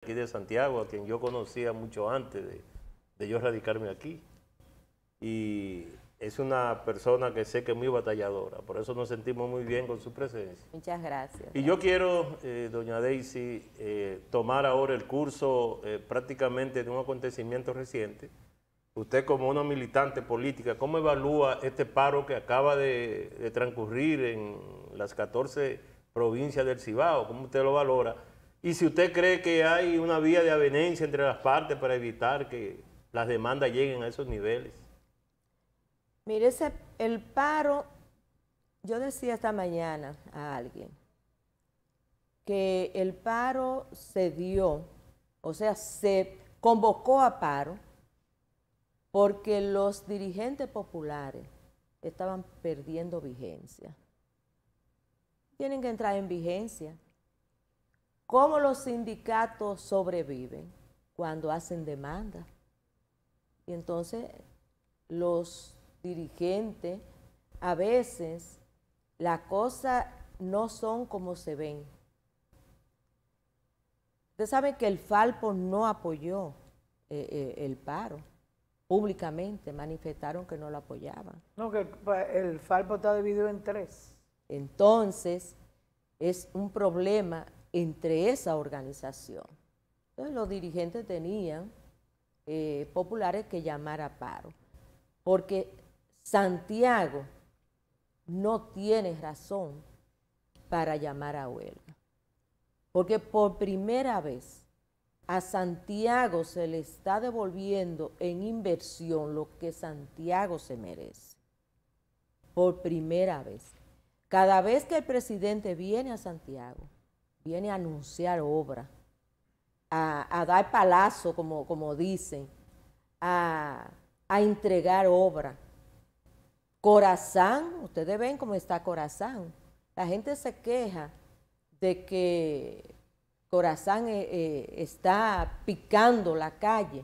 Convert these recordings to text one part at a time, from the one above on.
aquí de Santiago, a quien yo conocía mucho antes de yo radicarme aquí. Y es una persona que sé que es muy batalladora, por eso nos sentimos muy bien con su presencia. Muchas gracias. Y yo quiero, doña Daisy, tomar ahora el curso prácticamente de un acontecimiento reciente. Usted como una militante política, ¿cómo evalúa este paro que acaba de transcurrir en las 14 provincias del Cibao? ¿Cómo usted lo valora? Y si usted cree que hay una vía de avenencia entre las partes para evitar que las demandas lleguen a esos niveles. Mire, el paro, yo decía esta mañana a alguien que el paro se dio, o sea, se convocó a paro porque los dirigentes populares estaban perdiendo vigencia. Tienen que entrar en vigencia. ¿Cómo los sindicatos sobreviven? Cuando hacen demanda. Y entonces los dirigentes, a veces las cosas no son como se ven. Ustedes saben que el Falpo no apoyó el paro. Públicamente manifestaron que no lo apoyaban. No, que el Falpo está dividido en 3. Entonces, es un problema entre esa organización. Entonces, los dirigentes tenían populares que llamar a paro, porque Santiago no tiene razón para llamar a huelga, porque por primera vez a Santiago se le está devolviendo en inversión lo que Santiago se merece, por primera vez. Cada vez que el presidente viene a Santiago, viene a anunciar obra, a dar palazo, como dicen, a entregar obra. Corazán, ustedes ven cómo está Corazán. La gente se queja de que Corazán está picando la calle,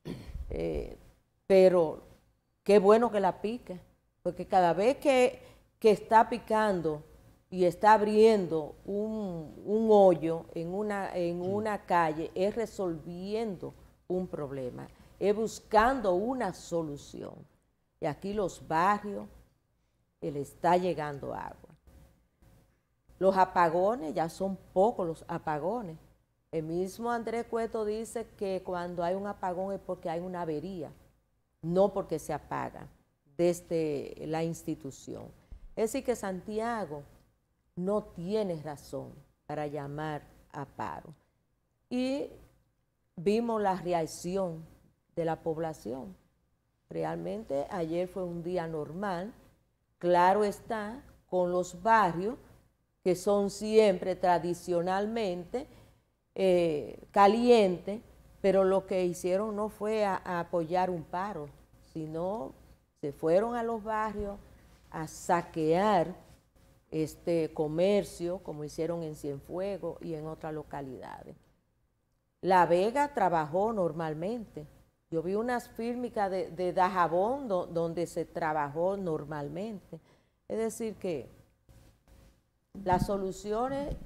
pero qué bueno que la pique, porque cada vez que está picando y está abriendo un hoyo en una calle, es resolviendo un problema, es buscando una solución. Y aquí los barrios, le está llegando agua. Los apagones, ya son pocos los apagones. El mismo Andrés Cueto dice que cuando hay un apagón es porque hay una avería, no porque se apaga desde la institución. Es decir, que Santiago no tiene razón para llamar a paro. Y vimos la reacción de la población. Realmente ayer fue un día normal, claro está, con los barrios que son siempre tradicionalmente calientes, pero lo que hicieron no fue a apoyar un paro, sino se fueron a los barrios a saquear comercio, como hicieron en Cienfuegos y en otras localidades. La Vega trabajó normalmente. Yo vi unas fílmicas de Dajabón donde se trabajó normalmente. Es decir que las soluciones,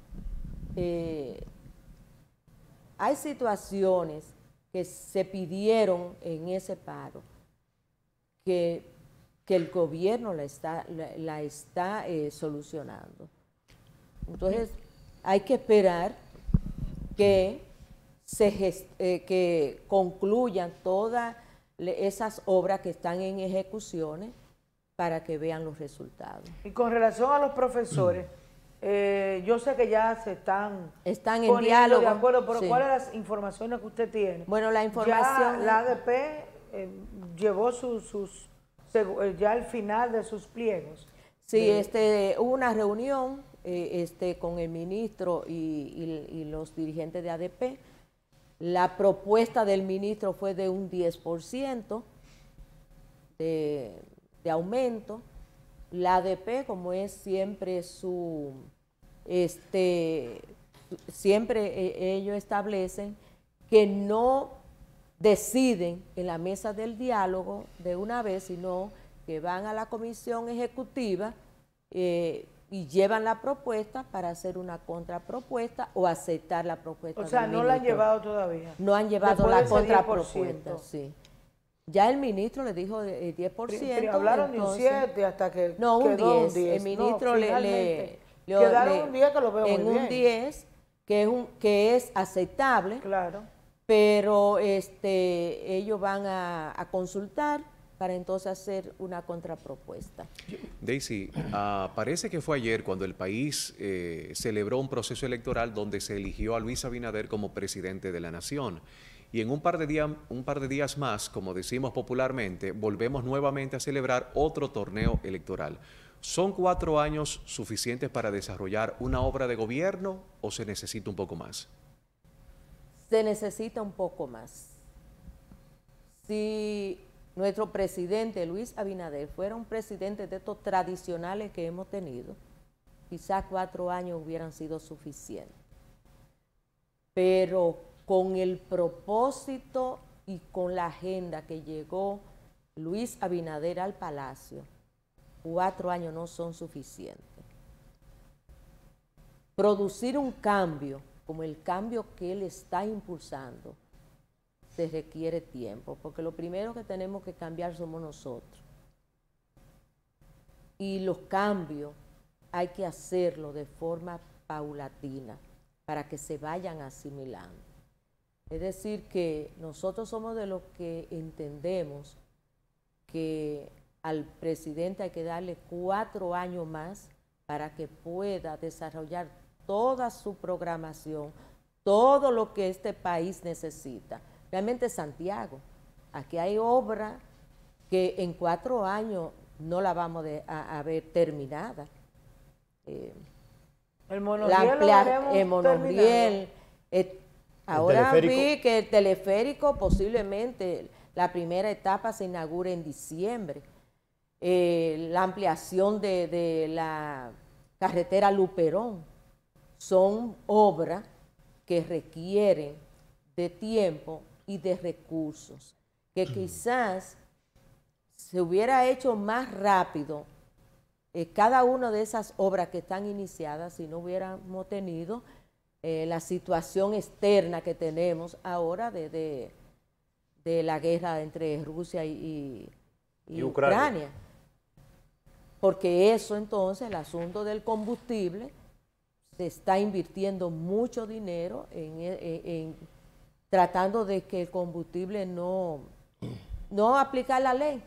hay situaciones que se pidieron en ese paro que el gobierno la está solucionando. Entonces, hay que esperar que que concluyan todas esas obras que están en ejecuciones para que vean los resultados. Y con relación a los profesores, yo sé que ya se están en diálogo. De acuerdo, pero sí. ¿cuáles son las informaciones que usted tiene? Bueno, la información... Ya la ADP llevó ya el final de sus pliegos. Sí, hubo una reunión con el ministro y los dirigentes de ADP. La propuesta del ministro fue de un 10% de aumento. La ADP, como es siempre siempre ellos establecen que no deciden en la mesa del diálogo de una vez, sino que van a la comisión ejecutiva y llevan la propuesta para hacer una contrapropuesta o aceptar la propuesta. O sea, del no la han ministro. llevado todavía. No han llevado Después de la ese contrapropuesta, 10%. sí. Ya el ministro le dijo el 10%. Hablaron de un entonces- 7 hasta que No, un quedó 10. El ministro finalmente quedaron un 10 que lo veo en muy bien. un 10 que es aceptable, Claro. pero ellos van a consultar para entonces hacer una contrapropuesta. Daisy, parece que fue ayer cuando el país celebró un proceso electoral donde se eligió a Luis Abinader como presidente de la nación. Y en un par de días más, como decimos popularmente, volvemos nuevamente a celebrar otro torneo electoral. ¿Son 4 años suficientes para desarrollar una obra de gobierno o se necesita un poco más? Se necesita un poco más. Si nuestro presidente Luis Abinader fuera un presidente de estos tradicionales que hemos tenido, quizás 4 años hubieran sido suficientes. Pero con el propósito y con la agenda que llegó Luis Abinader al Palacio, 4 años no son suficientes. Producir un cambio, como el cambio que él está impulsando, se requiere tiempo, porque lo primero que tenemos que cambiar somos nosotros. Y los cambios hay que hacerlo de forma paulatina para que se vayan asimilando. Es decir, que nosotros somos de los que entendemos que al presidente hay que darle 4 años más para que pueda desarrollar toda su programación, todo lo que este país necesita. Realmente Santiago, aquí hay obra que en 4 años no la vamos a ver terminada. El monorriel monorriel. Ahora teleférico. vi que el teleférico posiblemente la primera etapa se inaugure en diciembre. La ampliación de la carretera Luperón son obras que requieren de tiempo y de recursos, que quizás se hubiera hecho más rápido cada una de esas obras que están iniciadas si no hubiéramos tenido la situación externa que tenemos ahora de la guerra entre Rusia y Ucrania. Porque eso entonces, el asunto del combustible, se está invirtiendo mucho dinero en tratando de que el combustible no aplicar la ley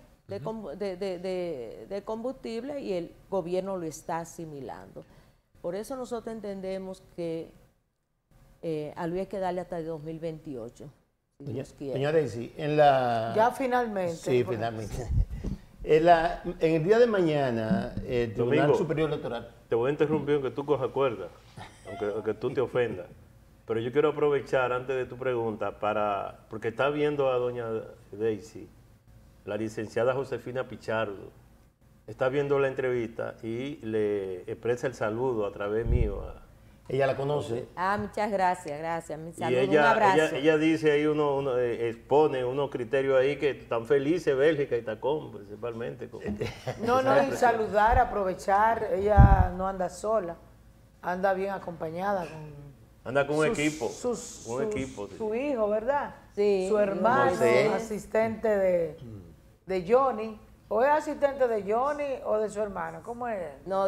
de combustible y el gobierno lo está asimilando. Por eso nosotros entendemos que a Luis hay que darle hasta el 2028. Si Dios quiere. Doña Daisy, ya finalmente. Sí, pues. finalmente. En el día de mañana, el Tribunal Domingo, Superior Electoral. Te voy a interrumpir aunque tú cojas cuerda, aunque tú te ofendas. Pero yo quiero aprovechar antes de tu pregunta porque está viendo a doña Daisy, la licenciada Josefina Pichardo, está viendo la entrevista y le expresa el saludo a través mío. Ella la conoce. Muchas gracias. Mi Y saludo, un abrazo. ella dice ahí, expone unos criterios ahí que están felices Bélgica y Tacón, principalmente. No, y saludar, aprovechar, ella no anda sola, anda bien acompañada Anda con un equipo. Su Sí. hijo, ¿verdad? Sí. Su hermano, José. asistente de Johnny. ¿O es asistente de Johnny o de su hermano? ¿Cómo es? No,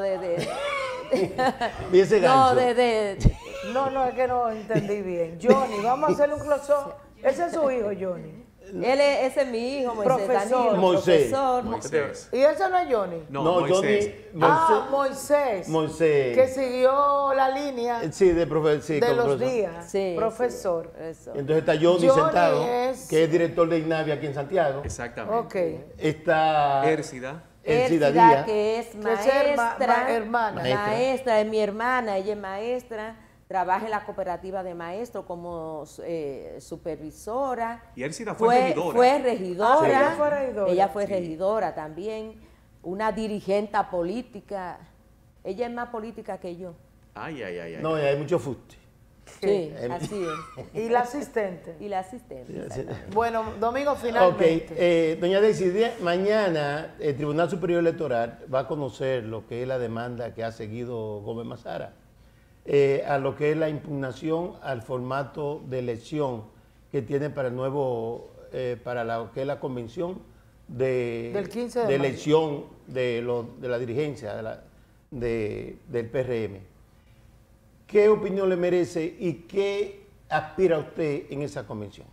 ¿Y ese gancho? No, es que no entendí bien. Johnny, vamos a hacerle un close-up. Ese es su hijo, Johnny. Ese es mi hijo, Moisés Profesor. Danilo, Moisés. profesor. Moisés. ¿Y ese no es Johnny? No, Moisés. Moisés. Moisés. Que siguió la línea Sí, de los los días. Sí, Profesor. sí, eso. Entonces está Johnny Johnny sentado, es- que es director de INAVI aquí en Santiago. Exactamente. Ok. Está Ércida. Elcida Ércida, Díaz. que es es maestra, hermana. maestra, es mi hermana, ella es maestra, trabaja en la cooperativa de maestros como supervisora. Y Ércida fue regidora. Fue regidora. ella fue regidora. Ella fue Sí. regidora también, una dirigente política. Ella es más política que yo. Ay. No, hay mucho fuste. Sí, así es. ¿Y la asistente? Y la asistente. exactamente. Bueno, Domingo, Ok, finalmente. doña Daisy, mañana el Tribunal Superior Electoral va a conocer lo que es la demanda que ha seguido Gómez Mazara, a lo que es la impugnación al formato de elección que tiene para el nuevo, para lo que es la convención Del 15 de de mayo. elección de la dirigencia del PRM. ¿Qué opinión le merece y qué aspira usted en esa convención?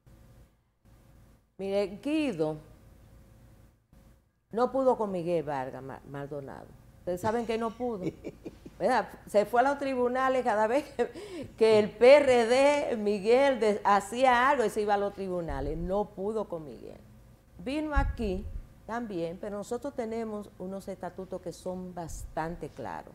Mire, Guido no pudo con Miguel Vargas Maldonado. Ustedes saben que no pudo. ¿Verdad? Se fue a los tribunales cada vez que el PRD, Miguel, hacía algo y se iba a los tribunales. No pudo con Miguel. Vino aquí también, pero nosotros tenemos unos estatutos que son bastante claros.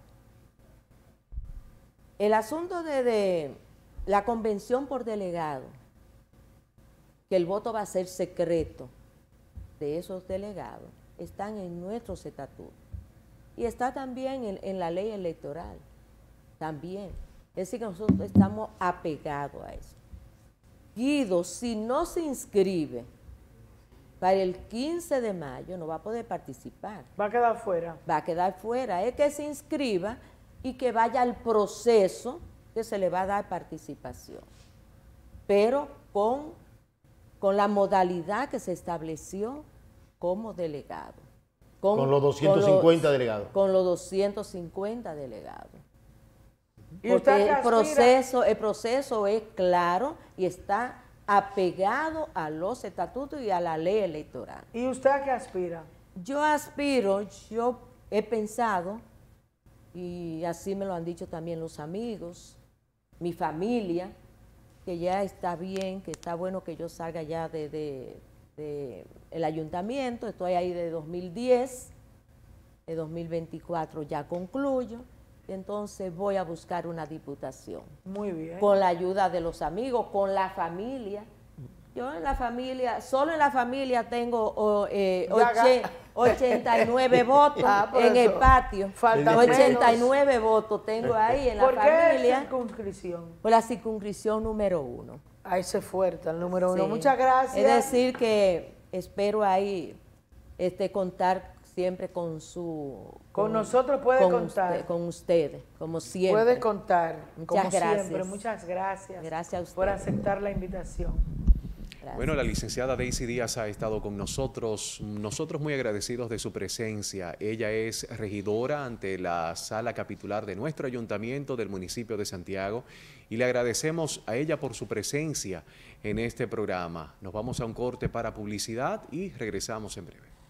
El asunto de la convención por delegado, que el voto va a ser secreto de esos delegados, están en nuestros estatutos. Y está también en la ley electoral, también. Es decir, que nosotros estamos apegados a eso. Guido, si no se inscribe para el 15 de mayo, no va a poder participar. Va a quedar fuera. Va a quedar fuera. Es que se inscriba y que vaya al proceso que se le va a dar participación. Pero con la modalidad que se estableció como delegado. Con los 250 delegados. Con los 250 delegados. ¿Y usted Porque qué el proceso es claro y está apegado a los estatutos y a la ley electoral. ¿Y usted a qué aspira? Yo he pensado, y así me lo han dicho también los amigos, mi familia, que ya está bien, que está bueno que yo salga ya de el ayuntamiento. Estoy ahí de 2010, de 2024 ya concluyo, entonces voy a buscar una diputación. Muy bien. Con la ayuda de los amigos, con la familia. Yo en la familia, solo en la familia tengo 89 votos en el patio. Faltan 89 menos. votos tengo ahí en la ¿Por qué familia. circunscripción? Por la circunscripción número 1. Ahí se fuerte, el número 1. Sí. Muchas gracias. Es decir que espero ahí contar siempre con Con nosotros puede contar. con ustedes, como siempre. Puede contar, Muchas como gracias. siempre. Muchas gracias. Gracias a usted. por aceptar la invitación. Gracias. Bueno, la licenciada Daisy Díaz ha estado con nosotros muy agradecidos de su presencia. Ella es regidora ante la sala capitular de nuestro ayuntamiento del municipio de Santiago y le agradecemos a ella por su presencia en este programa. Nos vamos a un corte para publicidad y regresamos en breve.